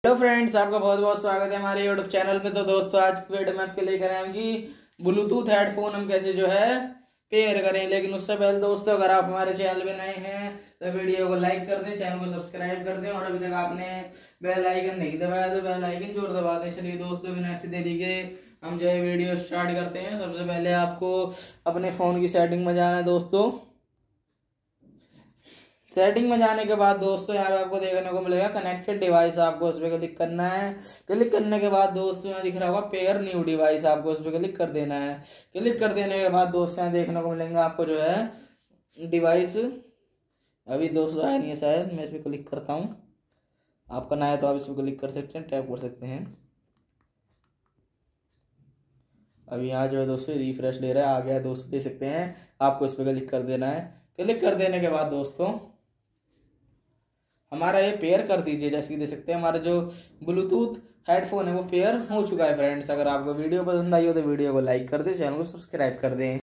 Hello friends, आपका बहुत बहुत स्वागत है हमारे यूट्यूब चैनल पे। तो दोस्तों, आज की वीडियो में आपके लेकर आए हैं कि ब्लूटूथ हेडफोन हम कैसे जो है पेयर करें। लेकिन उससे पहले दोस्तों, अगर आप हमारे चैनल पे नए हैं तो वीडियो को लाइक कर दें, चैनल को सब्सक्राइब कर दें और अभी तक आपने बेल आइकन नहीं दबाया तो बेल आइकन जरूर दबा दें। चलिए दोस्तों, बिना ऐसी देरी के हम जो है वीडियो स्टार्ट करते हैं। सबसे पहले आपको अपने फ़ोन की सेटिंग में जाना है दोस्तों। सेटिंग में जाने के बाद दोस्तों, यहाँ पे आपको देखने को मिलेगा कनेक्टेड डिवाइस, आपको उस पर क्लिक करना है। क्लिक करने के बाद दोस्तों, यहाँ दिख रहा होगा पेयर न्यू डिवाइस, आपको उस पर क्लिक कर देना है। क्लिक कर देने के बाद दोस्तों, यहाँ देखने को मिलेंगे आपको जो है डिवाइस। अभी दोस्तों आया नहीं है शायद, मैं इस पर क्लिक करता हूँ। आपका ना है तो आप इस पर क्लिक कर सकते हैं, टैप कर सकते हैं। अभी यहाँ जो है दोस्तों रिफ्रेश ले रहा है, आ गया दोस्तों, देख सकते हैं। आपको इस पर क्लिक कर देना है। क्लिक कर देने के बाद दोस्तों, हमारा ये पेयर कर दीजिए। जैसे कि देख सकते हैं, हमारा जो ब्लूटूथ हेडफोन है वो पेयर हो चुका है। फ्रेंड्स, अगर आपको वीडियो पसंद आई हो तो वीडियो को लाइक कर दें, चैनल को सब्सक्राइब कर दें।